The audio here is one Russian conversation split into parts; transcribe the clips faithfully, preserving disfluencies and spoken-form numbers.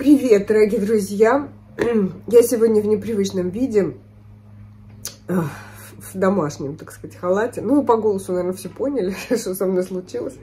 Привет, дорогие друзья! Я сегодня в непривычном виде, в домашнем, так сказать, халате. Ну, по голосу, наверное, все поняли, что со мной случилось.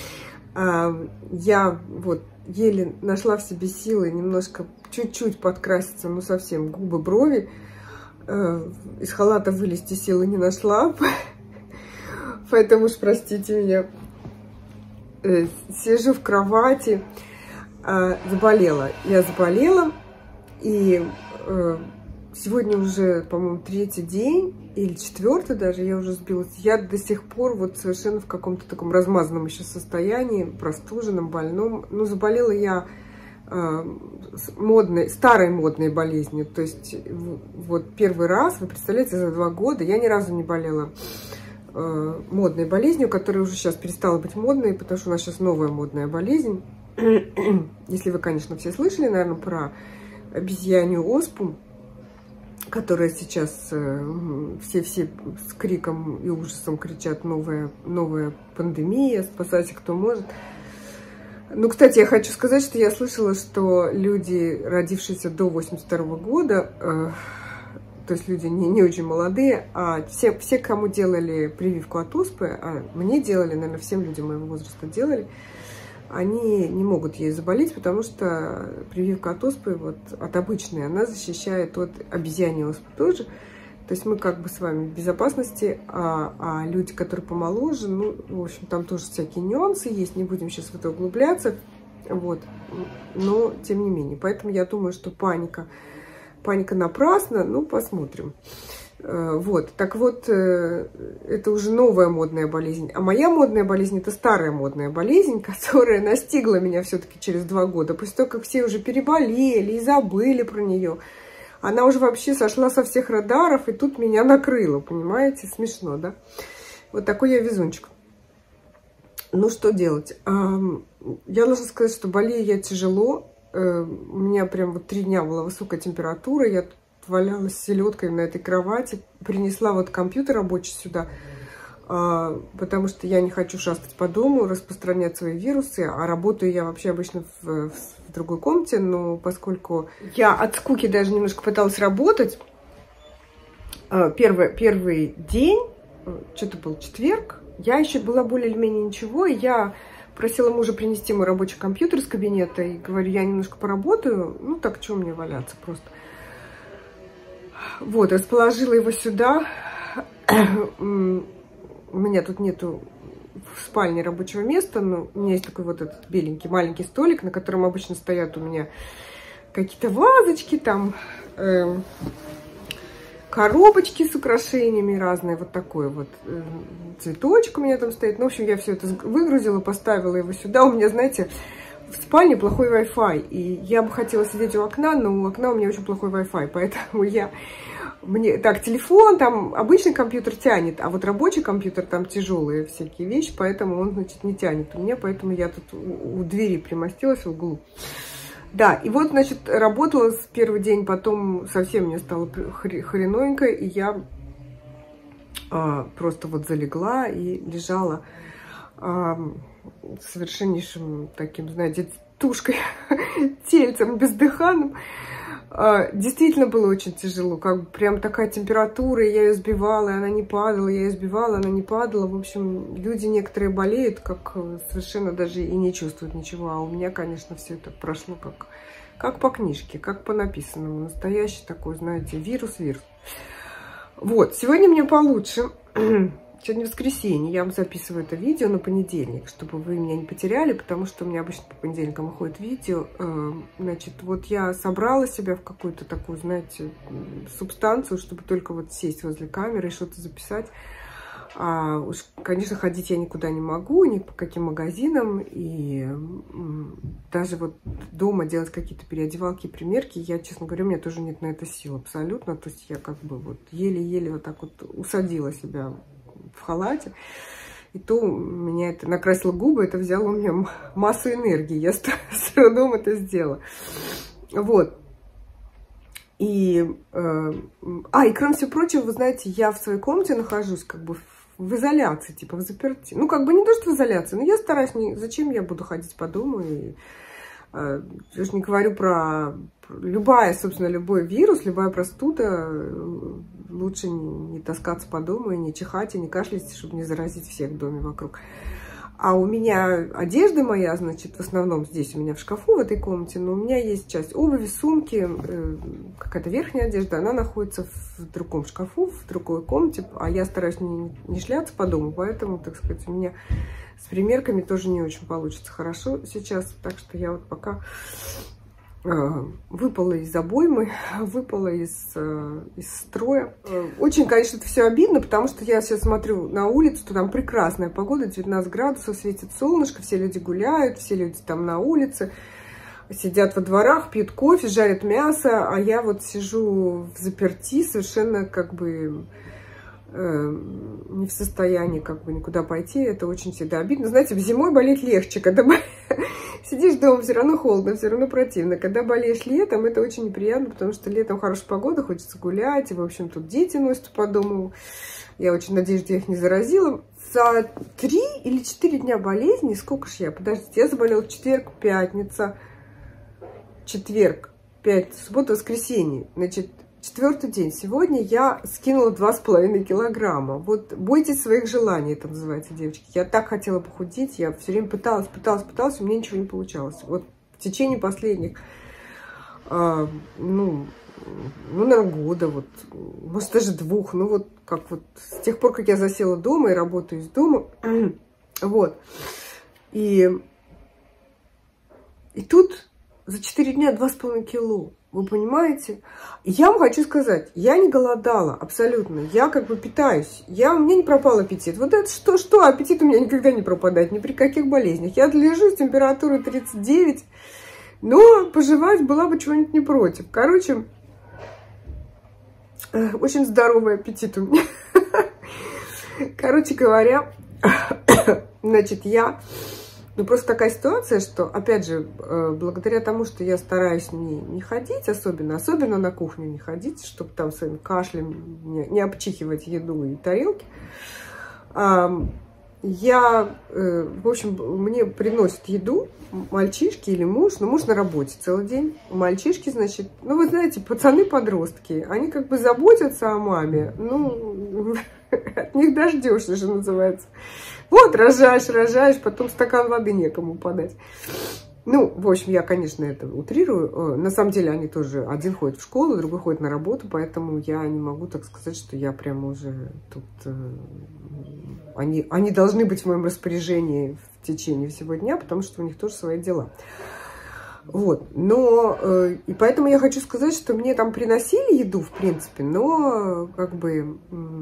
Я вот еле нашла в себе силы немножко, чуть-чуть подкраситься, ну, совсем губы, брови. Из халата вылезти силы не нашла, поэтому уж простите меня. Сижу в кровати. Заболела. Я заболела, и э, сегодня уже, по-моему, третий день, или четвертый даже, я уже сбилась. Я до сих пор вот совершенно в каком-то таком размазанном еще состоянии, простуженном, больном. Ну, заболела я э, модной, старой модной болезнью. То есть вот первый раз, вы представляете, за два года я ни разу не болела э, модной болезнью, которая уже сейчас перестала быть модной, потому что у нас сейчас новая модная болезнь. Если вы, конечно, все слышали, наверное, про обезьянью оспу, которая сейчас все-все с криком и ужасом кричат: новая, новая пандемия, спасайте кто может. Ну, кстати, я хочу сказать, что я слышала, что люди, родившиеся до восемьдесят второго года, э, то есть люди не, не очень молодые, а все, все, кому делали прививку от оспы, а мне делали, наверное, всем людям моего возраста делали, они не могут ей заболеть, потому что прививка от оспы, вот, от обычной, она защищает от обезьяньей оспы тоже. То есть мы как бы с вами в безопасности, а, а люди, которые помоложе, ну, в общем, там тоже всякие нюансы есть, не будем сейчас в это углубляться, вот, но тем не менее. Поэтому я думаю, что паника, паника напрасна, ну, посмотрим. Вот, так вот, это уже новая модная болезнь. А моя модная болезнь — это старая модная болезнь, которая настигла меня все-таки через два года. После того, как все уже переболели и забыли про нее. Она уже вообще сошла со всех радаров, и тут меня накрыло, понимаете? Смешно, да? Вот такой я везунчик. Ну, что делать? Я должна сказать, что болею я тяжело. У меня прям вот три дня была высокая температура. Я валялась селедкой на этой кровати, принесла вот компьютер рабочий сюда, а, потому что я не хочу шастать по дому, распространять свои вирусы, а работаю я вообще обычно в, в другой комнате, но поскольку я от скуки даже немножко пыталась работать, а, первый, первый день, что-то был четверг, я еще была более или менее ничего, и я просила мужа принести мой рабочий компьютер из кабинета, и говорю, я немножко поработаю, ну так, что мне валяться просто. Вот, расположила его сюда. У меня тут нету в спальне рабочего места, но у меня есть такой вот этот беленький маленький столик, на котором обычно стоят у меня какие-то вазочки, там э, коробочки с украшениями разные, вот такой вот э, цветочек у меня там стоит. Ну, в общем, я все это выгрузила, поставила его сюда. У меня, знаете, в спальне плохой Wi-Fi, и я бы хотела сидеть у окна, но у окна у меня очень плохой Wi-Fi, поэтому я... Мне, так, телефон, там обычный компьютер тянет, а вот рабочий компьютер, там тяжелые всякие вещи, поэтому он, значит, не тянет у меня, поэтому я тут у, у двери примостилась в углу. Да, и вот, значит, работала с первый день, потом совсем мне стало хреновенько, и я а, просто вот залегла и лежала а, совершеннейшим таким, знаете, тушкой, тельцем бездыханным. Действительно было очень тяжело, как бы прям такая температура, я ее сбивала, и она не падала, я ее сбивала, она не падала. В общем, люди некоторые болеют, как совершенно даже и не чувствуют ничего, а у меня, конечно, все это прошло как, как по книжке, как по написанному. Настоящий такой, знаете, вирус-вирус. Вот, сегодня мне получше. Сегодня воскресенье, я вам записываю это видео на понедельник, чтобы вы меня не потеряли, потому что у меня обычно по понедельникам выходит видео. Значит, вот я собрала себя в какую-то такую, знаете, субстанцию, чтобы только вот сесть возле камеры и что-то записать. А уж, конечно, ходить я никуда не могу, ни по каким магазинам, и даже вот дома делать какие-то переодевалки и примерки, я, честно говоря, у меня тоже нет на это сил абсолютно. То есть я как бы вот еле-еле вот так вот усадила себя в халате, и то у меня это накрасило губы, это взяло у меня массу энергии, я с трудом это сделала. Вот. И, э, а, и кроме всего прочего, вы знаете, я в своей комнате нахожусь как бы в изоляции, типа в заперти. Ну, как бы не то, что в изоляции, но я стараюсь, не, зачем я буду ходить по дому и Я уж не говорю про любая, собственно, любой вирус, любая простуда. Лучше не, не таскаться по дому и не чихать, и не кашлять, чтобы не заразить всех в доме вокруг. А у меня одежда моя, значит, в основном здесь у меня в шкафу, в этой комнате, но у меня есть часть обуви, сумки, какая-то верхняя одежда, она находится в другом шкафу, в другой комнате, а я стараюсь не, не шляться по дому, поэтому, так сказать, у меня с примерками тоже не очень получится хорошо сейчас, так что я вот пока выпала из обоймы, выпала из, из строя. Очень, конечно, это все обидно, потому что я сейчас смотрю на улицу, то там прекрасная погода, девятнадцать градусов, светит солнышко, все люди гуляют, все люди там на улице, сидят во дворах, пьют кофе, жарят мясо, а я вот сижу в заперти, совершенно как бы э, не в состоянии как бы никуда пойти. Это очень всегда обидно. Знаете, зимой болеть легче, когда сидишь дома, все равно холодно, все равно противно. Когда болеешь летом, это очень неприятно, потому что летом хорошая погода, хочется гулять, и, в общем, тут дети носят по дому. Я очень надеюсь, что я их не заразила. За три или четыре дня болезни, сколько ж я? Подождите, я заболела в четверг, пятница, четверг, пятница, суббота, воскресенье. Значит, четвертый день. Сегодня я скинула два с половиной килограмма. Вот бойтесь своих желаний, это называется, девочки. Я так хотела похудеть, я все время пыталась, пыталась, пыталась, у меня ничего не получалось. Вот в течение последних, а, ну, ну, наверное, года, вот, может, даже двух, ну, вот, как вот, с тех пор, как я засела дома и работаю из дома, вот, и, и тут за четыре дня два с половиной кило. Вы понимаете? И я вам хочу сказать, я не голодала абсолютно. Я как бы питаюсь. Я, у меня не пропал аппетит. Вот это что, что? Аппетит у меня никогда не пропадает. Ни при каких болезнях. Я лежу с температурой тридцать девять. Но пожевать была бы чего-нибудь не против. Короче, очень здоровый аппетит у меня. Короче говоря, значит, я... Ну, просто такая ситуация, что, опять же, благодаря тому, что я стараюсь не, не ходить особенно, особенно на кухню не ходить, чтобы там своим кашлем не, не обчихивать еду и тарелки, я, в общем, мне приносят еду мальчишки или муж, ну, муж на работе целый день, мальчишки, значит, ну, вы знаете, пацаны-подростки, они как бы заботятся о маме, ну, от них дождешься, что называется. Вот, рожаешь, рожаешь, потом стакан воды некому подать. Ну, в общем, я, конечно, это утрирую. На самом деле, они тоже, один ходит в школу, другой ходит на работу, поэтому я не могу так сказать, что я прямо уже тут... Они, они должны быть в моем распоряжении в течение всего дня, потому что у них тоже свои дела. Вот, но... И поэтому я хочу сказать, что мне там приносили еду, в принципе, но как бы...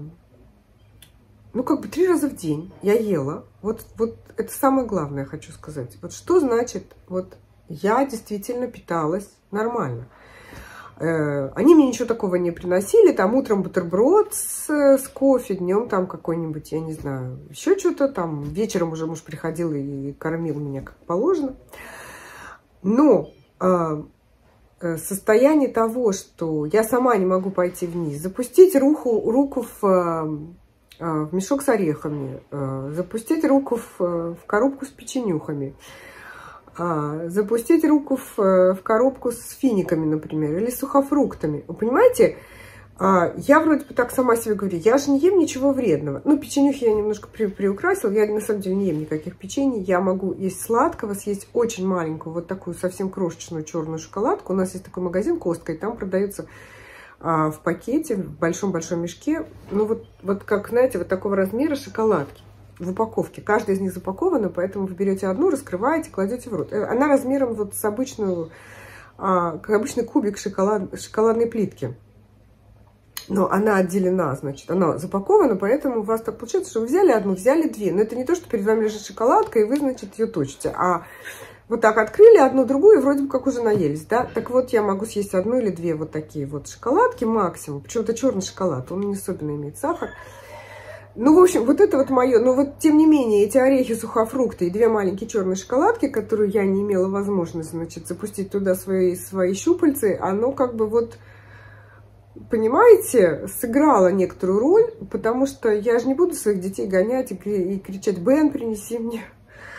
Ну, как бы три раза в день я ела. Вот, вот это самое главное, я хочу сказать. Вот что значит, вот я действительно питалась нормально. Э, они мне ничего такого не приносили. Там утром бутерброд с, с кофе, днем там какой-нибудь, я не знаю, еще что-то. Там вечером уже муж приходил и кормил меня как положено. Но э, состояние того, что я сама не могу пойти вниз, запустить руку, руку в... в мешок с орехами, запустить руку в, в коробку с печенюхами, запустить руку в, в коробку с финиками, например, или сухофруктами. Вы понимаете, я вроде бы так сама себе говорю, я же не ем ничего вредного. Ну, печенюхи я немножко при, приукрасила, я на самом деле не ем никаких печений. Я могу есть сладкого, съесть очень маленькую, вот такую совсем крошечную черную шоколадку. У нас есть такой магазин Костка, и там продается... в пакете, в большом-большом мешке, ну вот, вот как, знаете, вот такого размера шоколадки в упаковке. Каждая из них запакована, поэтому вы берете одну, раскрываете, кладете в рот. Она размером вот с обычную, как обычный кубик шоколад, шоколадной плитки. Но она отделена, значит, она запакована, поэтому у вас так получается, что вы взяли одну, взяли две. Но это не то, что перед вами лежит шоколадка, и вы, значит, ее точите, а вот так открыли одну, другую, и вроде бы как уже наелись, да? Так вот, я могу съесть одну или две вот такие вот шоколадки максимум. Почему-то черный шоколад, он не особенно имеет сахар. Ну, в общем, вот это вот мое. Но вот, тем не менее, эти орехи, сухофрукты и две маленькие черные шоколадки, которые я не имела возможности, значит, запустить туда свои, свои щупальцы, оно как бы вот, понимаете, сыграло некоторую роль, потому что я же не буду своих детей гонять и, и кричать: «Бен, принеси мне».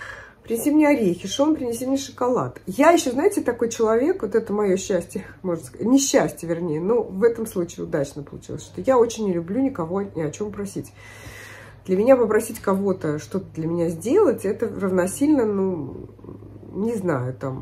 принеси мне орехи, Шон, принеси мне шоколад. Я еще, знаете, такой человек, вот это мое счастье, можно сказать, несчастье, вернее, но в этом случае удачно получилось, что я очень не люблю никого ни о чем просить. Для меня попросить кого-то что-то для меня сделать, это равносильно, ну, не знаю, там,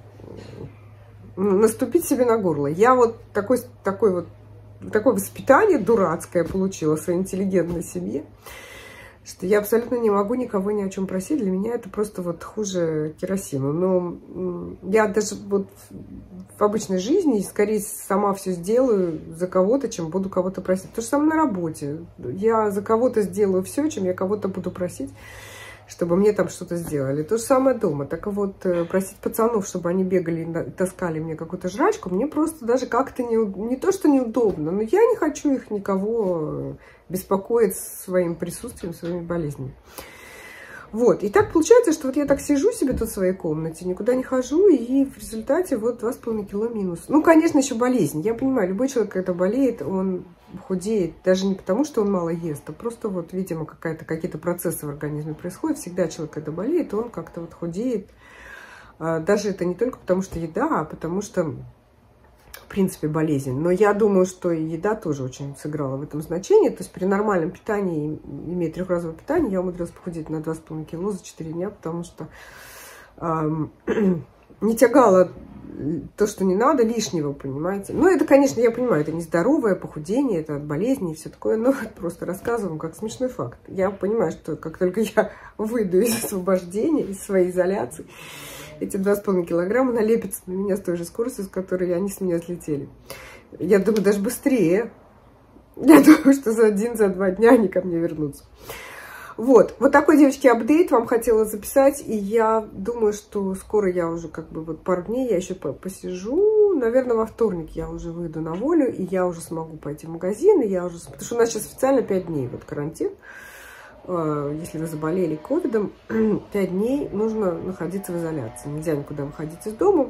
наступить себе на горло. Я вот такой, такой вот, такое воспитание дурацкое получила в своей интеллигентной семье, что я абсолютно не могу никого ни о чем просить. Для меня это просто вот хуже керосина. Но я даже вот в обычной жизни скорее сама все сделаю за кого-то, чем буду кого-то просить. То же самое на работе. Я за кого-то сделаю все, чем я кого-то буду просить, чтобы мне там что-то сделали. То же самое дома. Так вот, просить пацанов, чтобы они бегали и таскали мне какую-то жрачку, мне просто даже как-то не, не то, что неудобно, но я не хочу их никого беспокоить своим присутствием, своими болезнями. Вот. И так получается, что вот я так сижу себе тут в своей комнате, никуда не хожу, и в результате вот два с половиной кило минус. Ну, конечно, еще болезнь. Я понимаю, любой человек, когда болеет, он худеет, даже не потому, что он мало ест, а просто вот, видимо, какая-то, какие-то процессы в организме происходят. Всегда человек, когда болеет, он как-то вот худеет. Даже это не только потому, что еда, а потому что, в принципе, болезнь. Но я думаю, что и еда тоже очень сыграла в этом значении. То есть при нормальном питании, имея трехразовое питание, я умудрилась похудеть на два с половиной кило за четыре дня, потому что эм, не тягала то, что не надо, лишнего, понимаете. Ну, это, конечно, я понимаю, это нездоровое похудение, это от болезни и все такое, но просто рассказываю как смешной факт. Я понимаю, что как только я выйду из освобождения, из своей изоляции, эти два с половиной килограмма налепятся на меня с той же скоростью, с которой они с меня слетели. Я думаю, даже быстрее. Я думаю, что за один, за два дня они ко мне вернутся. Вот, вот такой, девочки, апдейт вам хотела записать, и я думаю, что скоро я уже, как бы, вот пару дней я еще посижу, наверное, во вторник я уже выйду на волю, и я уже смогу пойти в магазин, и я уже, потому что у нас сейчас официально пять дней, вот, карантин, если вы заболели ковидом, пять дней нужно находиться в изоляции, нельзя никуда выходить из дома.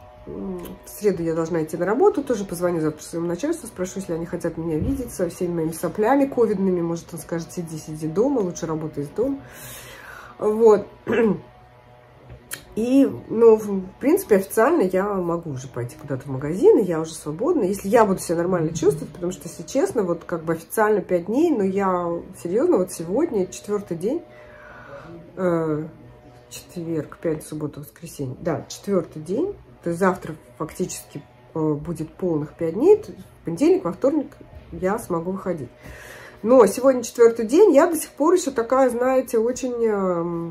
В среду я должна идти на работу, тоже позвоню завтра своему начальству, спрошу, если они хотят меня видеть со всеми моими соплями ковидными. Может, он скажет, сиди, сиди дома, лучше работай из дома. Вот. И, ну, в принципе, официально я могу уже пойти куда-то в магазин, и я уже свободна, если я буду себя нормально чувствовать, потому что, если честно, вот как бы официально пять дней, но я серьезно, вот сегодня четвертый день, э, четверг, пятница, суббота, воскресенье, да, четвертый день. То есть завтра фактически будет полных пять дней, то есть в понедельник, во вторник я смогу выходить. Но сегодня четвертый день, я до сих пор еще такая, знаете, очень э,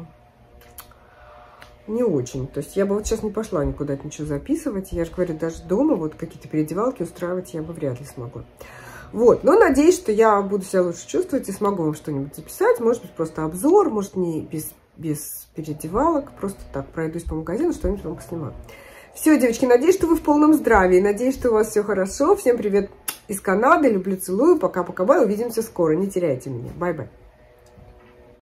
не очень. То есть я бы вот сейчас не пошла никуда ничего записывать. Я же говорю, даже дома вот какие-то переодевалки устраивать я бы вряд ли смогу. Вот, но надеюсь, что я буду себя лучше чувствовать и смогу вам что-нибудь записать. Может быть, просто обзор, может, не без, без переодевалок, просто так пройдусь по магазину, что-нибудь вам поснимаю. Все, девочки, надеюсь, что вы в полном здравии. Надеюсь, что у вас все хорошо. Всем привет из Канады. Люблю, целую. Пока-пока. Бай. Увидимся скоро. Не теряйте меня. Бай-бай.